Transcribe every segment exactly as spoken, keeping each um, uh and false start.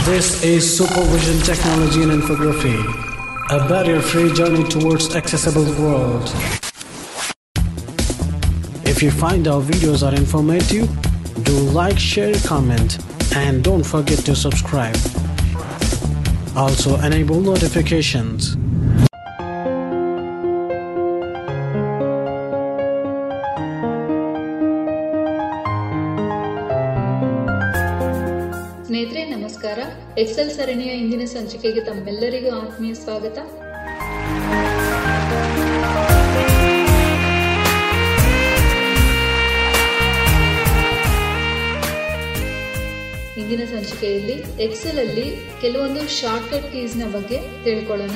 This is Supervision Technology and Infography, a barrier-free journey towards accessible world. If you find our videos are informative, do like, share, comment, and don't forget to subscribe. Also enable notifications. ಸ್ನೇಹಿತರೆ ನಮಸ್ಕಾರ. Excel ಸರಣಿಯ ಇಂದಿನ ಸಂಚಿಕೆಗೆ ತಮ್ಮೆಲ್ಲರಿಗೂ ಆತ್ಮೀಯ ಸ್ವಾಗತ. ಇಂದಿನ ಸಂಚಿಕೆಯಲ್ಲಿ Excel ಅಲ್ಲಿ ಕೆಲವೊಂದು ಶಾರ್ಟ್ಕಟ್ ಕೀಸ್ ನ ಬಗ್ಗೆ ತಿಳ್ಕೊಳ್ಳೋಣ.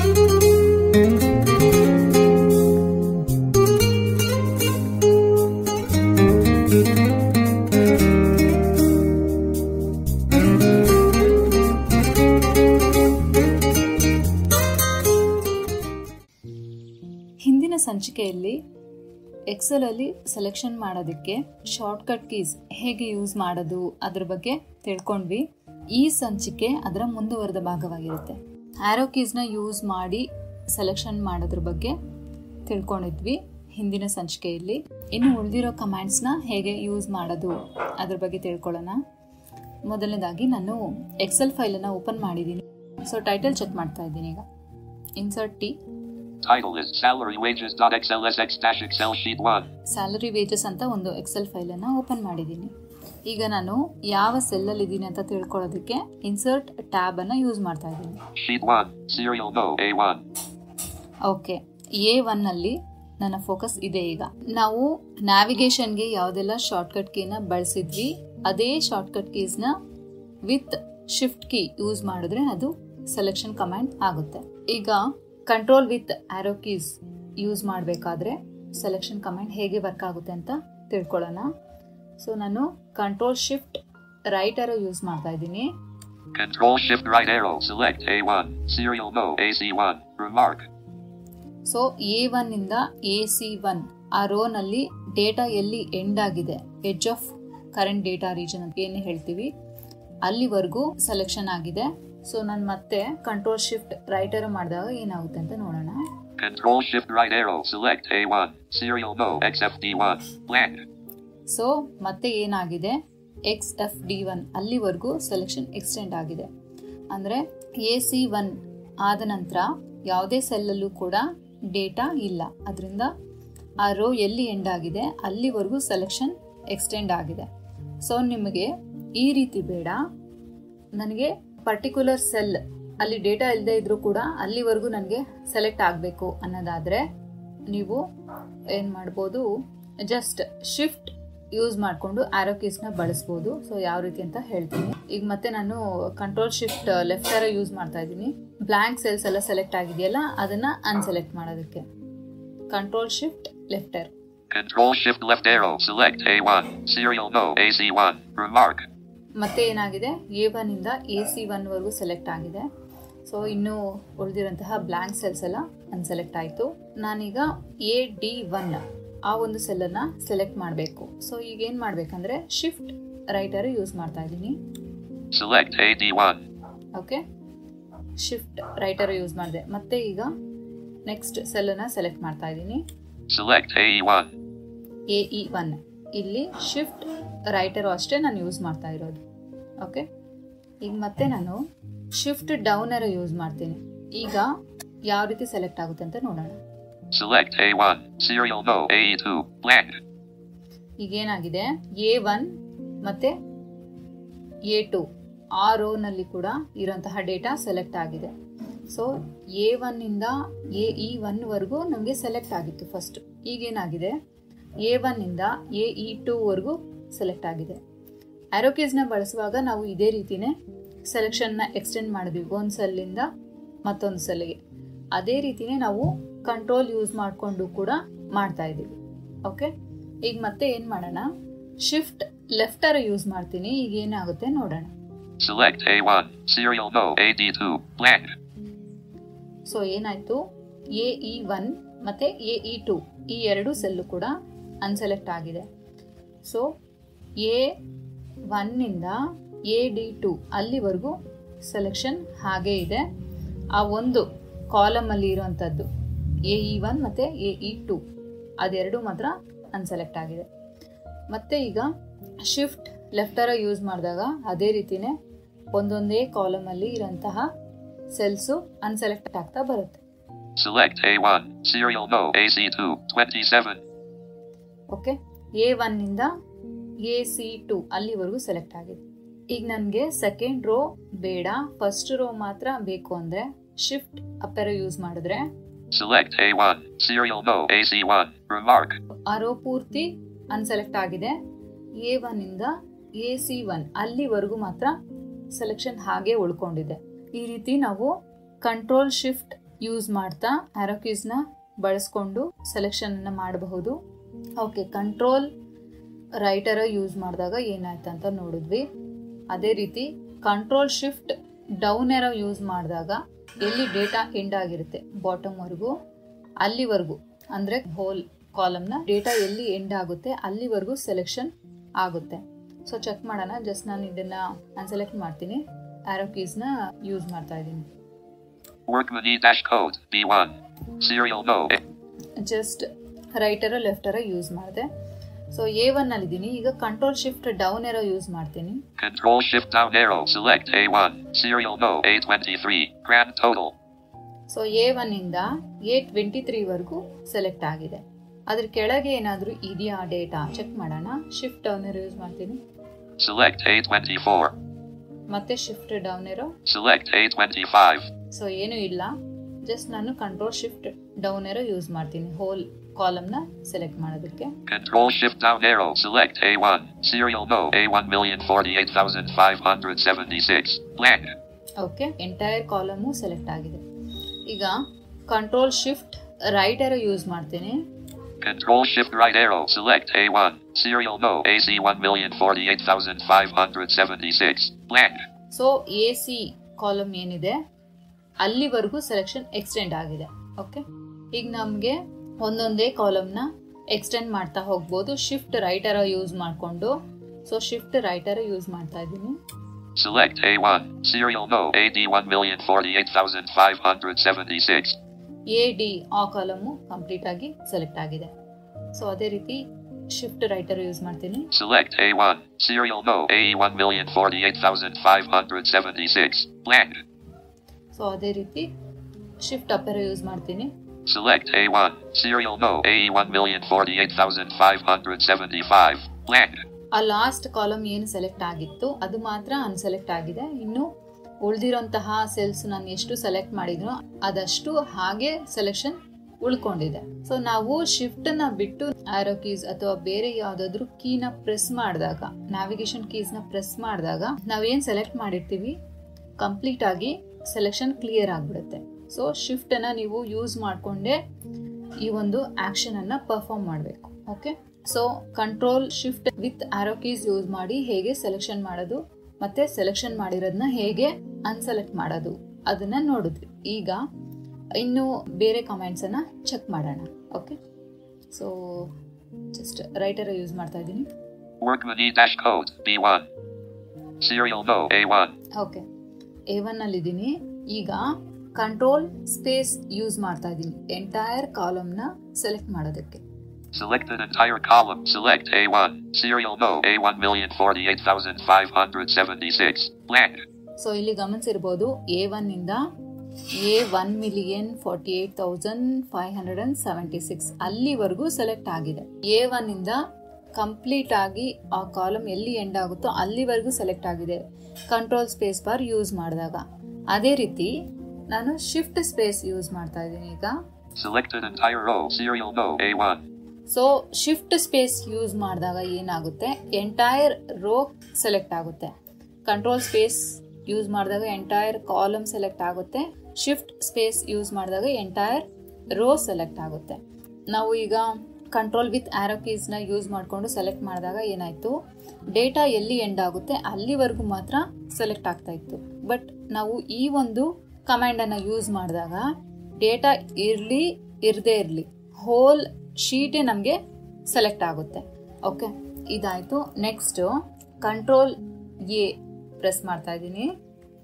ಹಿಂದಿನ ಸಂಚಿಕೆಯಲ್ಲಿ ಎಕ್ಸೆಲ್ ಅಲ್ಲಿ ಸೆಲೆಕ್ಷನ್ ಮಾಡೋದಕ್ಕೆ ಶಾರ್ಟ್ಕಟ್ ಕೀಸ್ ಹೇಗೆ ಯೂಸ್ ಮಾಡೋದು ಅದ್ರ ಬಗ್ಗೆ ತಿಳ್ಕೊಂಡ್ವಿ. ಈ ಸಂಚಿಕೆ ಅದರ ಮುಂದುವರೆದ ಭಾಗವಾಗಿರುತ್ತೆ. ಆರೋ ಕೀಸ್ನ ಯೂಸ್ ಮಾಡಿ ಸೆಲೆಕ್ಷನ್ ಮಾಡೋದ್ರ ಬಗ್ಗೆ ತಿಳ್ಕೊಂಡಿದ್ವಿ ಹಿಂದಿನ ಸಂಚಿಕೆಯಲ್ಲಿ. ಇನ್ನು ಉಳಿದಿರೋ ಕಮಾಂಡ್ಸ್ನ ಹೇಗೆ ಯೂಸ್ ಮಾಡೋದು ಅದ್ರ ಬಗ್ಗೆ ತಿಳ್ಕೊಳ್ಳೋಣ. ಮೊದಲನೇದಾಗಿ ನಾನು ಎಕ್ಸೆಲ್ ಫೈಲನ್ನು ಓಪನ್ ಮಾಡಿದ್ದೀನಿ. ಸೊ ಟೈಟಲ್ ಚೆಕ್ ಮಾಡ್ತಾ ಇದ್ದೀನಿ. ಈಗ insert T. Title is salary wages dot x l s x dash excel sheet one. Salary wages ಅಂತ ಒಂದು ಎಕ್ಸೆಲ್ ಫೈಲ್ ಅನ್ನ ಓಪನ್ ಮಾಡಿದ್ದೀನಿ. ಈಗ ನಾನು ಯಾವ ಸೆಲ್ ಅಲ್ಲಿ ಇದ್ದೀನಿ ಅಂತ ತಿಳ್ಕೊಳ್ಳೋದಕ್ಕೆ ಇನ್ಸರ್ಟ್ ಟ್ಯಾಬ್ ಅನ್ನ ಯೂಸ್ ಮಾಡ್ತಾ ಇದ್ದೀನಿ. Sheet one, serial no A one. Okay, A one ಅಲ್ಲಿ ನನ್ನ ಫೋಕಸ್ ಇದೆ. ಈಗ ನಾವು ನ್ಯಾವಿಗೇಷನ್ಗೆ ಯಾವುದೆಲ್ಲ ಶಾರ್ಟ್ಕಟ್ ಕೀನ ಬಳಸಿದ್ವಿ ಅದೇ ಶಾರ್ಟ್ಕಟ್ ಕೀಸ್ನ ವಿತ್ ಶಿಫ್ಟ್ ಕೀ ಯೂಸ್ ಮಾಡಿದ್ರೆ ಅದು ಸೆಲೆಕ್ಷನ್ ಕಮಾಂಡ್ ಆಗುತ್ತೆ. ಈಗ control with arrow keys use ಮಾಡಬೇಕಾದ್ರೆ ಸೆಲೆಕ್ಷನ್ ಕಮಾಂಡ್ ಹೇಗೆ ವರ್ಕ್ ಆಗುತ್ತೆ ಅಂತ ತಿಳ್ಕೊಳ್ಳೋಣ. ಸೊ ನಾನು control shift right arrow use ಮಾಡ್ತಾ ಇದ್ದೀನಿ. Control shift right arrow select A one, serial no A C one, remark. So A one ಇಂದ ಎ ಸಿ ಒನ್ ಆ ರೋನಲ್ಲಿ ಡೇಟಾ ಎಲ್ಲಿ ಎಂಡ್ ಆಗಿದೆ, edge of current data region ಅಂತ ಏನು ಹೇಳ್ತೀವಿ, ಅಲ್ಲಿವರೆಗೂ ಸೆಲೆಕ್ಷನ್ ಆಗಿದೆ. ಸೊ ನಾನು ಮತ್ತೆ ಕಂಟ್ರೋಲ್ ಶಿಫ್ಟ್ ರೈಟ್ ಆರೋ ಮಾಡಿದಾಗ ಏನಾಗುತ್ತೆ ಅಂತ ನೋಡೋಣ. Control shift right arrow select A one, serial no X F D one, blank. So ಮತ್ತೆ ಏನಾಗಿದೆ, ಎಕ್ಸ್ ಎಫ್ ಡಿ ಒನ್ ಅಲ್ಲಿವರೆಗೂ ಸೆಲೆಕ್ಷನ್ ಎಕ್ಸ್ಟೆಂಡ್ ಆಗಿದೆ. ಅಂದರೆ ಎ ಸಿ ಒನ್ ಆದ ನಂತರ ಯಾವುದೇ ಸೆಲ್ಲಲ್ಲೂ ಕೂಡ ಡೇಟಾ ಇಲ್ಲ. ಅದರಿಂದ ಆ ರೋ ಎಲ್ಲಿ ಎಂಡ್ ಆಗಿದೆ ಅಲ್ಲಿವರೆಗೂ ಸೆಲೆಕ್ಷನ್ ಎಕ್ಸ್ಟೆಂಡ್ ಆಗಿದೆ. ಸೊ ನಿಮಗೆ ಈ ರೀತಿ ಬೇಡ, ನನಗೆ ಪರ್ಟಿಕ್ಯುಲರ್ ಸೆಲ್ ಅಲ್ಲಿ ಡೇಟಾ ಇಲ್ಲದೆ ಇದ್ರೂ ಕೂಡ ಅಲ್ಲಿವರೆಗೂ ನನಗೆ ಸೆಲೆಕ್ಟ್ ಆಗಬೇಕು ಅನ್ನೋದಾದರೆ ನೀವು ಏನು ಮಾಡ್ಬೋದು, ಜಸ್ಟ್ ಶಿಫ್ಟ್ ಯೂಸ್ ಮಾಡಿಕೊಂಡು ಆರೋ ಕೀಸ್ನ ಬಳಸ್ಬೋದು. ಸೊ ಯಾವ ರೀತಿ ಅಂತ ಹೇಳ್ತೀನಿ. ಈಗ ಮತ್ತೆ ನಾನು control shift left arrow use ಮಾಡ್ತಾ ಇದ್ದೀನಿ. ಬ್ಲ್ಯಾಂಕ್ ಸೆಲ್ಸ್ ಎಲ್ಲ ಸೆಲೆಕ್ಟ್ ಆಗಿದೆಯಲ್ಲ ಅದನ್ನ ಅನ್ಸೆಲೆಕ್ಟ್ ಮಾಡೋದಕ್ಕೆ control shift left arrow. Control shift left arrow select A one, serial no A C one, remark. ಮತ್ತೆ ಏನಾಗಿದೆ, ಎ ಒನ್ ಇಂದ ಎ ಸಿ ಒನ್ ವರೆಗೂ ಸೆಲೆಕ್ಟ್ ಆಗಿದೆ. ಸೊ ಇನ್ನು ಉಳಿದಿರೋಂತಹ ಬ್ಲ್ಯಾಂಕ್ ಸೆಲ್ಸ್ ಎಲ್ಲ ಅನ್ಸೆಲೆಕ್ಟ್ ಆಯಿತು. ನಾನೀಗ ಎ ಡಿ ಒನ್ ಆ ಒಂದು ಸೆಲ್ಲನ್ನು ಸೆಲೆಕ್ಟ್ ಮಾಡಬೇಕು. ಸೊ ಈಗ ಏನು ಮಾಡಬೇಕಂದ್ರೆ ಶಿಫ್ಟ್ ರೈಟ್ ಆರೋ ಯೂಸ್ ಮಾಡ್ತಾ ಇದ್ದೀನಿ. Select A D one. Okay, shift right arrow use ಮಾಡಿದೆ. ಮತ್ತೆ ಈಗ ನೆಕ್ಸ್ಟ್ ಸೆಲ್ಲನ್ನು ಸೆಲೆಕ್ಟ್ ಮಾಡ್ತಾ ಇದ್ದೀನಿ. Select A E one. A E one ಇಲ್ಲಿ ಶಿಫ್ಟ್ ರೈಟ್ ಆರೋ ಅಷ್ಟೇ ನಾನು ಯೂಸ್ ಮಾಡ್ತಾ ಇರೋದು. ಓಕೆ, ಈಗ ಮತ್ತೆ ನಾನು ಶಿಫ್ಟ್ ಡೌನ್ ಆರೋ ಯೂಸ್ ಮಾಡ್ತೀನಿ. ಈಗ ಯಾವ ರೀತಿ ಸೆಲೆಕ್ಟ್ ಆಗುತ್ತೆ ಅಂತ ನೋಡೋಣ. Select A one, serial no A E two, blank. ಈಗ ಏನಾಗಿದೆ, ಎ ಒನ್ ಮತ್ತೆ ಎ ಟು ಆ ರೋನಲ್ಲಿ ಕೂಡ ಇರೋಂತಹ ಡೇಟಾ ಸೆಲೆಕ್ಟ್ ಆಗಿದೆ. ಸೊ ಎ ಒನ್ ಇಂದ ಎ ಇ ಒನ್ ವರೆಗೂ ನಮಗೆ ಸೆಲೆಕ್ಟ್ ಆಗಿತ್ತು ಫಸ್ಟ್. ಈಗೇನಾಗಿದೆ, ಎ ಒನ್ ಇಂದ ಎ ಇ ಟೂ ವರೆಗೂ ಸೆಲೆಕ್ಟ್ ಆಗಿದೆ. ಆರೋ ಕೀಸ್ನ ಬಳಸುವಾಗ ನಾವು ಇದೇ ರೀತಿನೇ ಸೆಲೆಕ್ಷನ್ನ ಎಕ್ಸ್ಟೆಂಡ್ ಮಾಡಿದ್ವಿ ಒಂದು ಸೆಲ್ಲಿಂದ ಮತ್ತೊಂದು ಸೆಲ್ಗೆ. ಅದೇ ರೀತಿನೇ ನಾವು ಕಂಟ್ರೋಲ್ ಯೂಸ್ ಮಾಡಿಕೊಂಡು ಕೂಡ ಮಾಡ್ತಾ ಇದ್ದೀವಿ. ಓಕೆ, ಈಗ ಮತ್ತೆ ಏನು ಮಾಡೋಣ, ಶಿಫ್ಟ್ ಲೆಫ್ಟ್ ಆರೋ ಯೂಸ್ ಮಾಡ್ತೀನಿ. ಈಗ ಏನಾಗುತ್ತೆ ನೋಡೋಣ. Select A one, serial no A D two, blank. So ಏನಾಯ್ತು, ಎ ಇ ಒನ್ ಮತ್ತೆ ಎ ಇ ಟು ಈ ಎರಡು ಸೆಲ್ಲು ಕೂಡ ಅನ್ಸೆಲೆಕ್ಟ್ ಆಗಿದೆ. ಸೊ ಎ ಒನ್ನಿಂದ ಎ ಡಿ ಟು ಅಲ್ಲಿವರೆಗೂ ಸೆಲೆಕ್ಷನ್ ಹಾಗೇ ಇದೆ. ಆ ಒಂದು ಕಾಲಮಲ್ಲಿ ಇರುವಂಥದ್ದು ಎ ಇ ಒನ್ ಮತ್ತು ಎ ಇ ಟು ಅದೆರಡು ಮಾತ್ರ ಅನ್ಸೆಲೆಕ್ಟ್ ಆಗಿದೆ. ಮತ್ತು ಈಗ ಶಿಫ್ಟ್ ಲೆಫ್ಟರ ಯೂಸ್ ಮಾಡಿದಾಗ ಅದೇ ರೀತಿಯೇ ಒಂದೊಂದೇ ಕಾಲಮಲ್ಲಿ ಇರೋಂತಹ ಸೆಲ್ಸು ಅನ್ಸೆಲೆಕ್ಟ್ ಆಗ್ತಾ ಬರುತ್ತೆ. Select A one, serial no, A C two, twenty-seven. Okay, A ಒನ್ನಿಂದ ಎ ಸಿ ಟು ಅಲ್ಲಿವರೆಗೂ ಸೆಲೆಕ್ಟ್ ಆಗಿದೆ. ಈಗ ನನಗೆ ಸೆಕೆಂಡ್ ರೋ ಬೇಡ, ಫಸ್ಟ್ ರೋ ಮಾತ್ರ ಬೇಕು ಅಂದರೆ ಶಿಫ್ಟ್ ಅಪ್ ಯೂಸ್ ಮಾಡಿದ್ರೆ Select A one, serial no, A C one, remark. ಆ ರೋ ಪೂರ್ತಿ ಅನ್ಸೆಲೆಕ್ಟ್ ಆಗಿದೆ. ಎ ಒನ್ ಇಂದ ಎ ಸಿ ಒನ್ ಅಲ್ಲಿವರೆಗೂ ಮಾತ್ರ ಸೆಲೆಕ್ಷನ್ ಹಾಗೆ ಉಳ್ಕೊಂಡಿದೆ. ಈ ರೀತಿ ನಾವು ಕಂಟ್ರೋಲ್ ಶಿಫ್ಟ್ ಯೂಸ್ ಮಾಡ್ತಾ ಆರೋ ಕೀಸ್ನ ಬಳಸ್ಕೊಂಡು ಸೆಲೆಕ್ಷನ್ನ ಮಾಡಬಹುದು. ಓಕೆ, ಕಂಟ್ರೋಲ್ ರೈಟರ ಯೂಸ್ ಮಾಡಿದಾಗ ಏನಾಯ್ತು ಅಂತ ನೋಡಿದ್ವಿ. ಅದೇ ರೀತಿ control shift down arrow use ಮಾಡಿದಾಗ ಎಲ್ಲಿ ಡೇಟಾ ಎಂಡ್ ಆಗಿರುತ್ತೆ ಬಾಟಮ್ವರೆಗೂ ಅಲ್ಲಿವರೆಗೂ, ಅಂದರೆ ಹೋಲ್ ಕಾಲಮ್ನ ಡೇಟಾ ಎಲ್ಲಿ ಎಂಡ್ ಆಗುತ್ತೆ ಅಲ್ಲಿವರೆಗೂ ಸೆಲೆಕ್ಷನ್ ಆಗುತ್ತೆ. ಸೊ ಚೆಕ್ ಮಾಡೋಣ. ಜಸ್ಟ್ ನಾನು ಇದನ್ನು ಅನ್ಸೆಲೆಕ್ಟ್ ಮಾಡ್ತೀನಿ, ಆರೋ ಕೀಸ್ನ ಯೂಸ್ ಮಾಡ್ತಾ ಇದ್ದೀನಿ. Workmany dash code B one, serial no. Just ರೈಟರ ಲೆಫ್ಟರ ಯೂಸ್ ಮಾಡಿದೆ. ಸೊ ಎ ಒನ್ ಅಲ್ಲಿದ್ದೀನಿ. ಈಗ control shift down arrow use ಮಾಡ್ತೀನಿ. Control shift down arrow, select A one, serial no, A twenty-three, grand total. So A one ಇಂದ A twenty three ವರೆಗೂ select ಆಗಿದೆ. ಅದ್ರ ಕೆಳಗೆ ಏನಾದರೂ ಇದೆಯಾ ಡೇಟಾ ಚೆಕ್ ಮಾಡೋಣ. ಶಿಫ್ಟ್ ಡೌನ್ ಏರೋ ಯೂಸ್ ಮಾಡ್ತೀನಿ. Select A twenty-four. ಮತ್ತೆ shift down arrow. Select A twenty-five. So ಏನೂ ಇಲ್ಲ, ಜಸ್ಟ್ ನಾನು control shift down arrow use ಮಾಡ್ತೀನಿ ಹೋಲ್ ಕಾಲಮ್ನ ಸೆಲೆಕ್ಟ್ ಮಾಡೋದಕ್ಕೆ. Control shift down arrow, select A one, serial no, A one million forty-eight thousand five hundred seventy-six, blank. Okay, entire column select ಆಗಿದೆ. ಈಗ control shift right arrow use ಮಾಡ್ತೀನಿ. Control shift right arrow, select A one, serial no, A C one million forty-eight thousand five hundred seventy-six, blank. So A C column ಏನಿದೆ ಅಲ್ಲಿವರೆಗೂ selection extend ಆಗಿದೆ. Okay, ಈಗ ನಮಗೆ ಒಂದೊಂದೇ ಕಾಲಮ್ನ extend ಮಾಡ್ತಾ ಹೋಗ್ಬೋದು ಶಿಫ್ಟ್ ರೈಟರ ಯೂಸ್ ಮಾಡಿಕೊಂಡು. ಸೊ ಶಿಫ್ಟ್ ರೈಟರ ಯೂಸ್ ಮಾಡ್ತಾ ಇದ್ದೀನಿ. Select A one, serial no, A D one million forty-eight thousand five hundred seventy-six. A D ಆ ಕಾಲಮು ಕಂಪ್ಲೀಟ್ ಆಗಿ ಸೆಲೆಕ್ಟ್ ಆಗಿದೆ. ಸೊ ಅದೇ ರೀತಿ ಶಿಫ್ಟ್ ರೈಟರ್ ಯೂಸ್ ಮಾಡ್ತೀನಿ. Select A one, serial no, A E one million forty-eight thousand five hundred seventy-six, blank. So ಅದೇ ರೀತಿ shift up arrow use ಮಾಡ್ತೀನಿ. Select A one, serial no, A E one million forty-eight thousand five hundred seventy-five, blank. ಆ last column ಏನು select ಆಗಿತ್ತು ಅದು ಮಾತ್ರ unselect ಆಗಿದೆ. ಇನ್ನು ಉಳಿದಿರೋಂತಹ ಸೆಲ್ಸ್ ನಾನು ಎಷ್ಟು ಸೆಲೆಕ್ಟ್ ಮಾಡಿದ್ನೋ ಅದಷ್ಟು ಹಾಗೆ ಸೆಲೆಕ್ಷನ್ ಉಳ್ಕೊಂಡಿದೆ. ಸೊ ನಾವು ಶಿಫ್ಟ್ ನ ಬಿಟ್ಟು ಆರೋ ಕೀಸ್ ಅಥವಾ ಬೇರೆ ಯಾವ್ದಾದ್ರು ಕೀನ ಪ್ರೆಸ್ ಮಾಡಿದಾಗ, ನ್ಯಾವಿಗೇಷನ್ ಕೀಸ್ ನ ಪ್ರೆಸ್ ಮಾಡಿದಾಗ ನಾವೇನ್ ಸೆಲೆಕ್ಟ್ ಮಾಡಿರ್ತೀವಿ ಕಂಪ್ಲೀಟ್ ಆಗಿ ಸೆಲೆಕ್ಷನ್ ಕ್ಲಿಯರ್ ಆಗ್ಬಿಡುತ್ತೆ. ಸೊ ಶಿಫ್ಟ್ ಅನ್ನ ನೀವು ಯೂಸ್ ಮಾಡ್ಕೊಂಡೆ ಈ ಒಂದು ಆಕ್ಷನ್ ಅನ್ನ ಪರ್ಫಾರ್ಮ್ ಮಾಡಬೇಕು. Okay, so control shift with arrow keys use ಮಾಡಿ ಹೇಗೆ ಸೆಲೆಕ್ಷನ್ ಮಾಡೋದು ಮತ್ತೆ ಸೆಲೆಕ್ಷನ್ ಮಾಡಿರೋದನ್ನ ಹೇಗೆ ಅನ್ಸೆಲೆಕ್ಟ್ ಮಾಡೋದು ಅದನ್ನ ನೋಡಿದ್ವಿ. ಈಗ ಇನ್ನು ಬೇರೆ ಕಮೆಂಟ್ಸ್ ಅನ್ನ ಚೆಕ್ ಮಾಡೋಣ. Okay, so just right arrow use ಮಾಡ್ತಾ ಇದ್ದೀನಿ. Workmany dash code B one, serial no, A one. Okay, A one ಅಲ್ಲಿ ಇದ್ದೀನಿ. ಈಗ ಕಂಟ್ರೋಲ್ ಸ್ಪೇಸ್ ಯೂಸ್ ಮಾಡ್ತಾ ಇದ್ದೀನಿ ಎಂಟೈರ್ ಕಾಲಮ್ ನ ಸೆಲೆಕ್ಟ್ ಮಾಡೋದಕ್ಕೆ. Select an entire column. Select A one, serial no, A one million forty-eight thousand five hundred seventy-six, blank. So ಇಲ್ಲಿ ಗಮನಿಸಿರ್ಬೋದು A one ಇಂದ A one million forty eight thousand five hundred and seventy six ಅಲ್ಲಿವರೆಗೂ select ಆಗಿದೆ. A one ಇಂದ complete ಆಗಿ ಆ column ಎಲ್ಲಿ end ಆಗುತ್ತೋ ಅಲ್ಲಿವರೆಗೂ ಸೆಲೆಕ್ಟ್ ಆಗಿದೆ ಕಂಟ್ರೋಲ್ ಸ್ಪೇಸ್ ಬಾರ್ ಯೂಸ್ ಮಾಡಿದಾಗ. ಅದೇ ರೀತಿ ನಾನು ಶಿಫ್ಟ್ ಸ್ಪೇಸ್ ಯೂಸ್ ಮಾಡ್ತಾ ಇದ್ದೀನಿ. ಈಗ Select an entire row. Serial no, A one. So shift space use ಮಾಡಿದಾಗ ಏನಾಗುತ್ತೆ, ಎಂಟೈರ್ ರೋ ಸೆಲೆಕ್ಟ್ ಆಗುತ್ತೆ. ಕಂಟ್ರೋಲ್ ಸ್ಪೇಸ್ ಯೂಸ್ ಮಾಡಿದಾಗ ಎಂಟೈರ್ ಕಾಲಮ್ ಸೆಲೆಕ್ಟ್ ಆಗುತ್ತೆ. ಶಿಫ್ಟ್ ಸ್ಪೇಸ್ ಯೂಸ್ ಮಾಡಿದಾಗ ಎಂಟೈರ್ ರೋ ಸೆಲೆಕ್ಟ್ ಆಗುತ್ತೆ. ನಾವು ಈಗ ಕಂಟ್ರೋಲ್ ವಿತ್ ಆರೋ ಕೀಸ್ನ ಯೂಸ್ ಮಾಡಿಕೊಂಡು ಸೆಲೆಕ್ಟ್ ಮಾಡಿದಾಗ ಏನಾಯಿತು, ಡೇಟಾ ಎಲ್ಲಿ ಎಂಡ್ ಆಗುತ್ತೆ ಅಲ್ಲಿವರೆಗೂ ಮಾತ್ರ ಸೆಲೆಕ್ಟ್ ಆಗ್ತಾ ಇತ್ತು. ಬಟ್ ನಾವು ಈ ಒಂದು ಕಮಾಂಡನ್ನು ಯೂಸ್ ಮಾಡಿದಾಗ ಡೇಟಾ ಇರಲಿ ಇರದೇ ಇರಲಿ ಹೋಲ್ ಶೀಟೇ ನಮಗೆ ಸೆಲೆಕ್ಟ್ ಆಗುತ್ತೆ. ಓಕೆ, ಇದಾಯಿತು. ನೆಕ್ಸ್ಟು ಕಂಟ್ರೋಲ್ ಎ ಪ್ರೆಸ್ ಮಾಡ್ತಾ ಇದ್ದೀನಿ.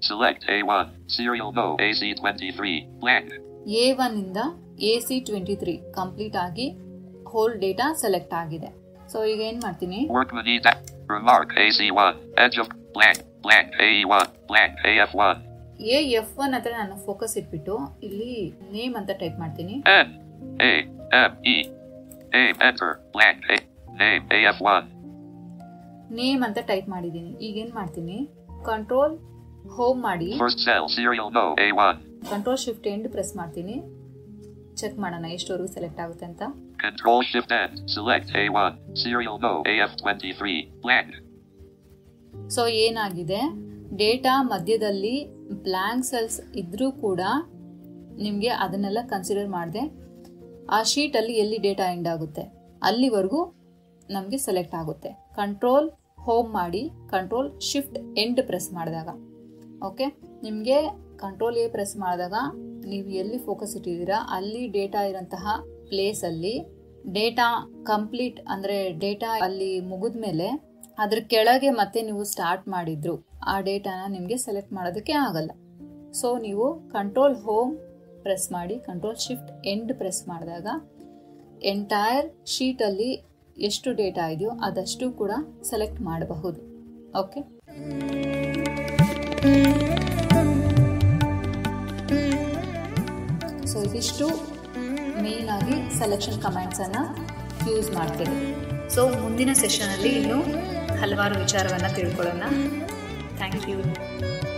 Select A one. Serial no A C twenty-three. Blank. A one ಇಂದ A C twenty three complete ಆಗಿ ಹೋಲ್ ಡೇಟಾ ಸೆಲೆಕ್ಟ್ ಆಗಿದೆ. ಸೊ ಈಗ ಏನ್ ಮಾಡ್ತೀನಿ, Workman E. Remark A C one. Edge of blank. Blank. A E one. Blank. A F one. A F one ಹತ್ರ ನಾನು focus ಇಟ್ಬಿಟ್ಟು ಇಲ್ಲಿ ನೇಮ್ ಅಂತ ಟೈಪ್ ಮಾಡ್ತೀನಿ. N. A. M. E. Name. Enter. Blank. A. Name. A F one. Name ಅಂತ type ಮಾಡಿದ್ದೀನಿ. ಈಗ ಏನ್ ಮಾಡ್ತೀನಿ, ಕಂಟ್ರೋಲ್ ಹೋಮ್ ಮಾಡಿ First cell. Serial no A one. Control shift end press ಮಾಡ್ತೀನಿ. ಚೆಕ್ ಮಾಡೋಣ ಎಷ್ಟವರೆಗೂ ಸೆಲೆಕ್ಟ್ ಆಗುತ್ತೆ ಅಂತ. Control Shift N. Select A one. Serial no A F twenty-three. Blank. So ಏನಾಗಿದೆ, ಡೇಟಾ ಮಧ್ಯದಲ್ಲಿ ಬ್ಲ್ಯಾಂಕ್ ಸೆಲ್ಸ್ ಇದ್ರೂ ಕೂಡ ನಿಮಗೆ ಅದನ್ನೆಲ್ಲ ಕನ್ಸಿಡರ್ ಮಾಡದೆ ಆ ಶೀಟಲ್ಲಿ ಎಲ್ಲಿ ಡೇಟಾ ಎಂಡ್ ಆಗುತ್ತೆ ಅಲ್ಲಿವರೆಗೂ ನಮಗೆ ಸೆಲೆಕ್ಟ್ ಆಗುತ್ತೆ. ಕಂಟ್ರೋಲ್ ಹೋಮ್ ಮಾಡಿ ಕಂಟ್ರೋಲ್ ಶಿಫ್ಟ್ ಎಂಡ್ ಪ್ರೆಸ್ ಮಾಡಿದಾಗ, ಓಕೆ, ನಿಮಗೆ ಕಂಟ್ರೋಲ್ ಎ ಪ್ರೆಸ್ ಮಾಡಿದಾಗ ನೀವು ಎಲ್ಲಿ ಫೋಕಸ್ ಇಟ್ಟಿದ್ದೀರಾ ಅಲ್ಲಿ ಡೇಟಾ ಇರೋಂತಹ ಪ್ಲೇಸಲ್ಲಿ ಡೇಟಾ ಕಂಪ್ಲೀಟ್ ಅಂದರೆ ಡೇಟಾ ಅಲ್ಲಿ ಮುಗಿದ ಮೇಲೆ ಅದ್ರ ಕೆಳಗೆ ಮತ್ತೆ ನೀವು ಸ್ಟಾರ್ಟ್ ಮಾಡಿದ್ರು ಆ ಡೇಟಾನ ನಿಮಗೆ ಸೆಲೆಕ್ಟ್ ಮಾಡೋದಕ್ಕೆ ಆಗಲ್ಲ. ಸೊ ನೀವು ಕಂಟ್ರೋಲ್ ಹೋಮ್ ಪ್ರೆಸ್ ಮಾಡಿ ಕಂಟ್ರೋಲ್ ಶಿಫ್ಟ್ ಎಂಡ್ ಪ್ರೆಸ್ ಮಾಡಿದಾಗ ಎಂಟೈರ್ ಶೀಟಲ್ಲಿ ಎಷ್ಟು ಡೇಟಾ ಇದೆಯೋ ಅದಷ್ಟು ಕೂಡ ಸೆಲೆಕ್ಟ್ ಮಾಡಬಹುದು. ಓಕೆ, ಸೊ ಇದಿಷ್ಟು ಮೇನ್ ಆಗಿ ಸೆಲೆಕ್ಷನ್ ಕಮಾಂಡ್ಸನ್ನು ಯೂಸ್ ಮಾಡ್ತೀವಿ. ಸೊ ಮುಂದಿನ ಸೆಷನಲ್ಲಿ ಇನ್ನೂ ಹಲವಾರು ವಿಚಾರವನ್ನು ತಿಳ್ಕೊಳ್ಳೋಣ. Thank you.